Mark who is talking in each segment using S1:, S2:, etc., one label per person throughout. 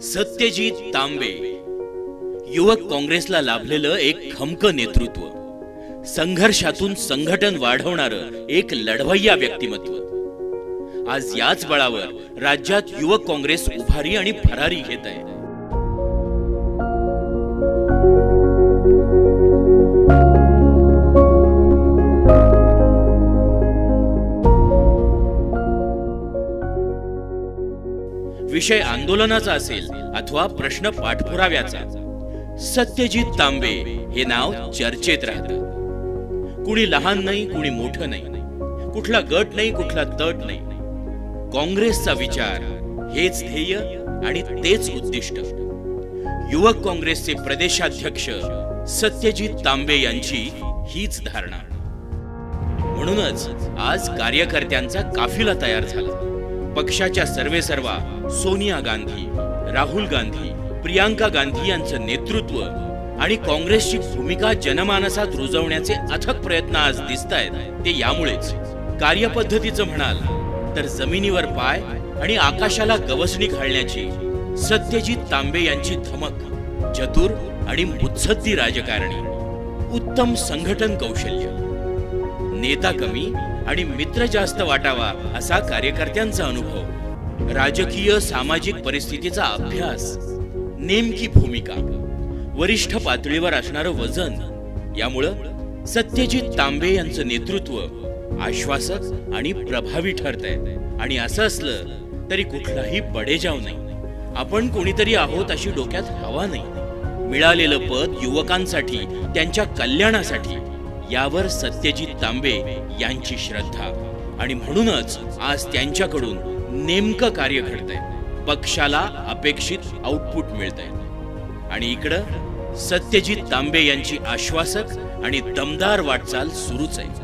S1: सत्यजित तांबे युवक काँग्रेसला लाभलेलं एक खमकं नेतृत्व, संघर्षातून संघटन वाढवणारं एक लढवय्या व्यक्तिमत्व। आज याच बळावर राज्यात युवक काँग्रेस उभारी आणि भरारी घेत आहे। विषय आंदोलनाचा असेल अथवा प्रश्न पाठपुराव्याचा, सत्यजित तांबे हे नाव चर्चेत राहतं। कुणी लहान नाही, कुणी मोठं नाही, कुठला गट नाही, कुठला तट नाही। काँग्रेसचा विचार हेच ध्येय आणि तेच उद्दिष्ट। युवक काँग्रेसचे प्रदेशाध्यक्ष सत्यजित तांबे यांची हीच धारणा। म्हणूनच आज कार्यकर्त्यांचा काफिला तयार झाला। पक्षाच्या सर्वेसर्वा सोनिया गांधी, राहुल गांधी, प्रियांका गांधी यांचं नेतृत्व आणि काँग्रेसची भूमिका जनमानसात रुजवण्याचे अथक प्रयत्न आज दिसतायत। ते यामुळेच कार्यपद्धतीचं म्हणाल तर जमिनीवर पाय आणि आकाशाला गवसणी घालण्याची सत्यजित तांबे यांची धमक, चतुर आणि मुत्सद्दी राजकारणी, उत्तम संघटन कौशल्य, नेता कमी आणि मित्र जास्त वाटावा असा कार्यकर्त्यांचा अनुभव, राजकीय सामाजिक परिस्थितीचा अभ्यास, नेमकी भूमिका, वरिष्ठ पातळीवर असणारं वजन, यामुळं सत्यजित तांबे यांचं नेतृत्व आश्वासक आणि प्रभावी ठरतंय। आणि असं असलं तरी कुठलाही बडेजाव नाही, आपण कोणीतरी आहोत अशी डोक्यात हवा नाही। मिळालेलं पद युवकांसाठी, त्यांच्या कल्याणासाठी, यावर सत्यजित तांबे यांची श्रद्धा आणि म्हणूनच आज त्यांच्याकडून नेमकं कार्य घडतंय, पक्षाला अपेक्षित आउटपुट मिळतंय। आणि इकडं सत्यजित तांबे यांची आश्वासक आणि दमदार वाटचाल सुरूच आहे।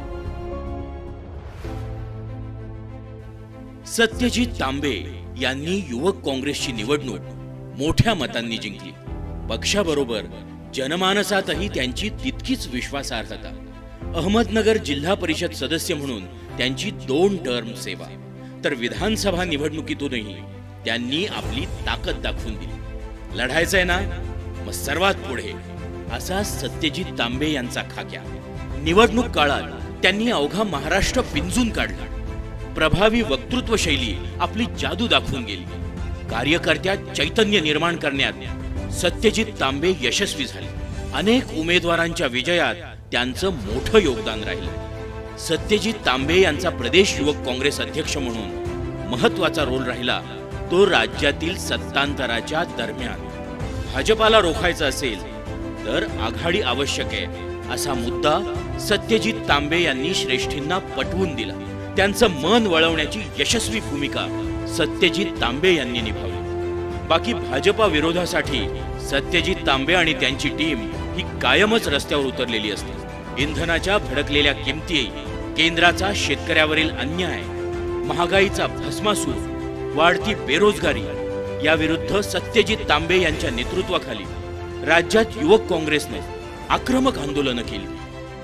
S1: सत्यजित तांबे यांनी युवक काँग्रेसची निवडणूक मोठ्या मतांनी जिंकली। पक्षाबरोबर जनमानसातही त्यांची तितकीच विश्वासार्हता। अहमदनगर जिल्हा परिषद सदस्य म्हणून त्यांची 2 टर्म सेवा, तर विधानसभा निवडणुकीतूनही त्यांनी आपली ताकद दाखवून दिली। लढायचंय ना, मग सर्वात पुढे, असा सत्यजित तांबे यांचा खाक्या। निवडणूक काळात त्यांनी अवघा महाराष्ट्र पिंजून काढला। प्रभावी वक्तृत्व शैली आपली जादू दाखवून गेली। कार्यकर्त्यात चैतन्य निर्माण करण्यात सत्यजित तांबे यशस्वी झाले। अनेक उमेदवारांच्या विजयात त्यांचं मोठं योगदान राहिलं। सत्यजित तांबे यांचा प्रदेश युवक काँग्रेस अध्यक्ष म्हणून महत्वाचा रोल राहिला तो राज्यातील सत्तांतराच्या दरम्यान। भाजपाला रोखायचं असेल तर आघाडी आवश्यक आहे असा मुद्दा सत्यजित तांबे यांनी श्रेष्ठींना पटवून दिला। त्यांचं मन वळवण्याची यशस्वी भूमिका सत्यजित तांबे यांनी निभावली। बाकी भाजपा विरोधासाठी सत्यजित तांबे आणि त्यांची टीम ही कायमच रस्त्यावर उतरलेली असते। इंधनाच्या भडकलेल्या किमती, केंद्राचा शेतकऱ्यावरील अन्याय, महागाईचा भस्मासूर, वाढती बेरोजगारी याविरुद्ध सत्यजित तांबे यांच्या नेतृत्वाखाली राज्यात युवक काँग्रेसने आक्रमक आंदोलनं केली।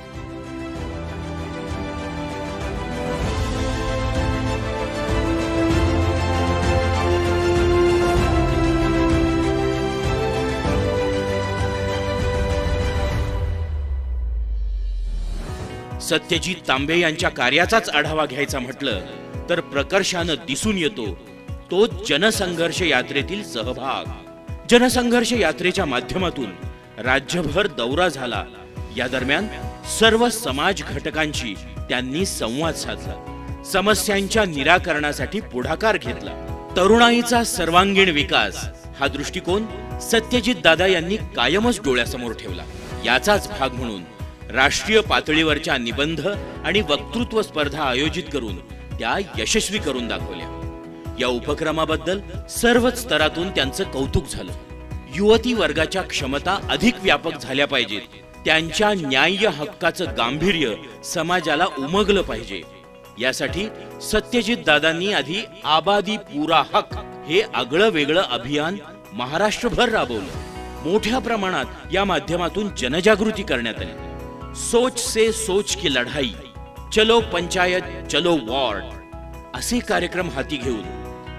S1: सत्यजित तांबे यांच्या कार्याचाच आढावा घ्यायचा म्हटलं तर प्रकर्षानं दिसून येतो तो जनसंघर्ष यात्रेतील सहभाग। जनसंघर्ष यात्रेच्या माध्यमातून राज्यभर दौरा झाला। या दरम्यान सर्व समाज घटकांशी त्यांनी संवाद साधला, समस्यांच्या निराकरणासाठी पुढाकार घेतला। तरुणाईचा सर्वांगीण विकास हा दृष्टिकोन सत्यजित दादा यांनी कायमच डोळ्यासमोर ठेवला। याचाच भाग म्हणून राष्ट्रीय पातळीवरच्या निबंध आणि वक्तृत्व स्पर्धा आयोजित करून त्या यशस्वी करून दाखवल्या। या उपक्रमाबद्दल सर्वच स्तरातून त्यांचं कौतुक झालं। युवती वर्गाच्या क्षमता अधिक व्यापक झाल्या पाहिजेत, त्यांच्या न्याय्य हक्काचं गांभीर्य समाजाला उमगलं पाहिजे, यासाठी सत्यजित दादांनी आधी आबादी पूरा हक हे आगळं वेगळं अभियान महाराष्ट्रभर राबवलं। मोठ्या प्रमाणात या माध्यमातून जनजागृती करण्यात आली। सोच से सोच की लढाई, चलो पंचायत चलो वॉर्ड असे कार्यक्रम हाती घेऊन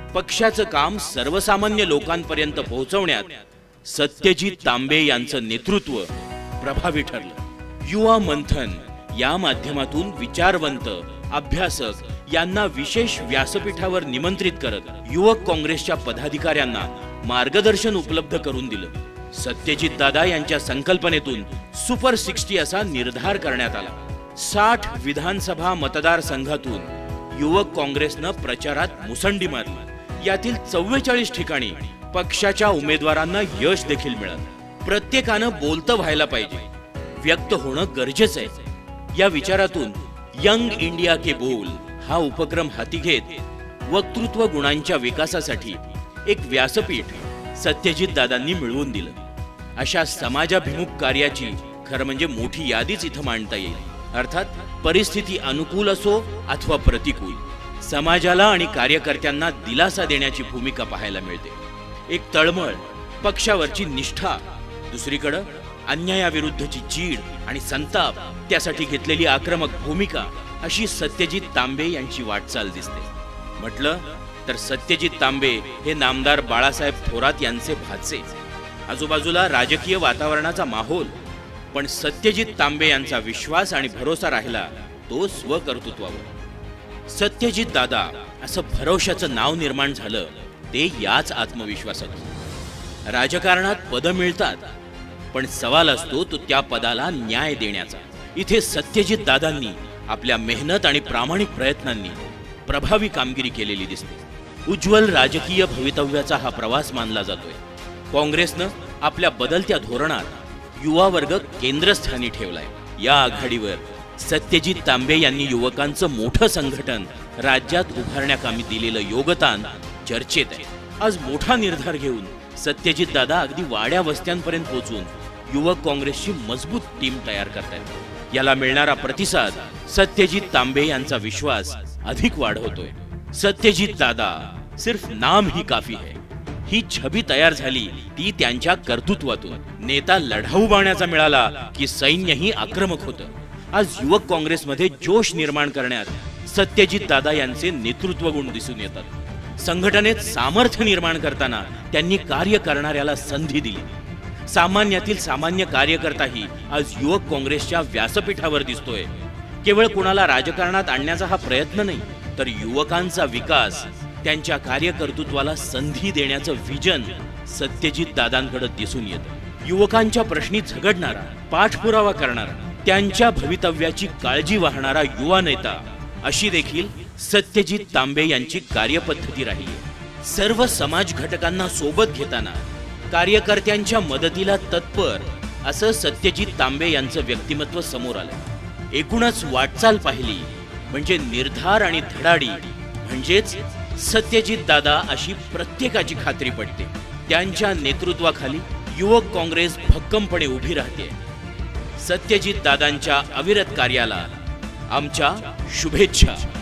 S1: पक्षाचं काम सर्वसामान्य लोकांपर्यंत पोहोचवण्यात सत्यजित तांबे यांचं नेतृत्व प्रभावी ठरलं। युवा मंथन या माध्यमातून विचारवंत अभ्यासक यांना विशेष व्यासपीठावर निमंत्रित करत युवक काँग्रेसच्या पदाधिकाऱ्यांना मार्गदर्शन उपलब्ध करून दिलं। सत्यजित दादा यांच्या संकल्पनेतून सुपर 60 असा निर्धार करण्यात आला। 60 विधानसभा मतदारसंघातून युवक काँग्रेसनं प्रचारात मुसंडी मारली। यातील 44 ठिकाणी पक्षाच्या उमेदवारांना यश देखील मिळालं। प्रत्येकानं बोलतं व्हायला पाहिजे, व्यक्त होणं गरजेचं आहे। या विचारातून यंग इंडिया के बोल हा उपक्रम हाती घेत वक्तृत्व गुणांच्या विकासासाठी एक व्यासपीठ सत्यजित दादांनी मिळवून दिलं। अशा समाजाभिमुख कार्याची खरं म्हणजे मोठी यादीच इथं मांडता येईल। अर्थात परिस्थिती अनुकूल असो अथवा प्रतिकूल, समाजाला आणि कार्यकर्त्यांना दिलासा देण्याची भूमिका पाहायला मिळते। एक तळमळ, पक्षावरची निष्ठा, दुसरीकडे अन्यायाविरुद्धची चीड आणि संताप, त्यासाठी घेतलेली आक्रमक भूमिका, अशी सत्यजित तांबे यांची वाटचाल दिसते। म्हटलं तर सत्यजित तांबे हे नामदार बाळासाहेब थोरात यांचे भाचे। आजूबाजूला राजकीय वातावरणाचा माहोल, पण सत्यजित तांबे यांचा विश्वास आणि भरोसा राहिला तो स्वकर्तृत्वावर। सत्यजित दादा असं भरोशाचं नाव निर्माण झालं ते याच आत्मविश्वासातून। राजकारणात पद मिळतात, पण सवाल असतो तो त्या पदाला न्याय देण्याचा। इथे सत्यजित दादांनी आपल्या मेहनत आणि प्रामाणिक प्रयत्नांनी प्रभावी कामगिरी केलेली दिसते। उज्ज्वल राजकीय भवितव्याचा हा प्रवास मानला जातोय। काँग्रेसनं आपल्या बदलत्या धोरणात युवा वर्ग केंद्रस्थानी ठेवलाय। या आघाडीवर सत्यजित तांबे यांनी युवकांचं मोठं संघटन राज्यात उभारण्याकामी दिलेलं योगदान चर्चेत आहे। आज मोठा निर्धार घेऊन सत्यजित दादा अगदी वाड्या वस्त्यांपर्यंत पोहोचून युवक काँग्रेसची मजबूत टीम तयार करतायत। याला मिळणारा प्रतिसाद सत्यजित तांबे यांचा विश्वास अधिक वाढवतोय। सत्यजित दादा सिर्फ नाम ही काफी है, ही छबी तयार झाली ती त्यांच्या कर्तृत्वातून। नेता लढाऊ बाण्याचा मिळाला की सैन्यही आक्रमक होतं। आज युवक काँग्रेसमध्ये जोश निर्माण करण्यात सत्यजित दादा यांचे नेतृत्व गुण दिसून येतात। संघटनेत सामर्थ्य निर्माण करताना त्यांनी कार्य करणाऱ्याला संधी दिली। सामान्यातील सामान्य कार्यकर्ताही आज युवक काँग्रेसच्या व्यासपीठावर दिसतोय। केवळ कुणाला राजकारणात आणण्याचा हा प्रयत्न नाही, तर युवकांचा विकास, त्यांच्या कार्यकर्तृत्वाला संधी देण्याचं विजन सत्यजित दादांकडे दिसून येतं। युवकांच्या प्रश्नी झगडणारा, पाठपुरावा करणारा, त्यांच्या भवितव्याची काळजी वाहणारा युवा नेता, अशी देखील सत्यजित तांबे यांची कार्यपद्धती राहिली। सर्व समाज घटकांना सोबत घेताना कार्यकर्त्यांच्या मदतीला तत्पर असं सत्यजित तांबे यांचं व्यक्तिमत्व समोर आलं। एकूणच वाटचाल पाहिली म्हणजे निर्धार आणि धडाडी म्हणजेच सत्यजित दादा अशी प्रत्येकाची खात्री पडते। त्यांच्या नेतृत्वाखाली युवक काँग्रेस भक्कमपणे उभी राहते। सत्यजित दादांच्या अविरत कार्याला आमच्या शुभेच्छा।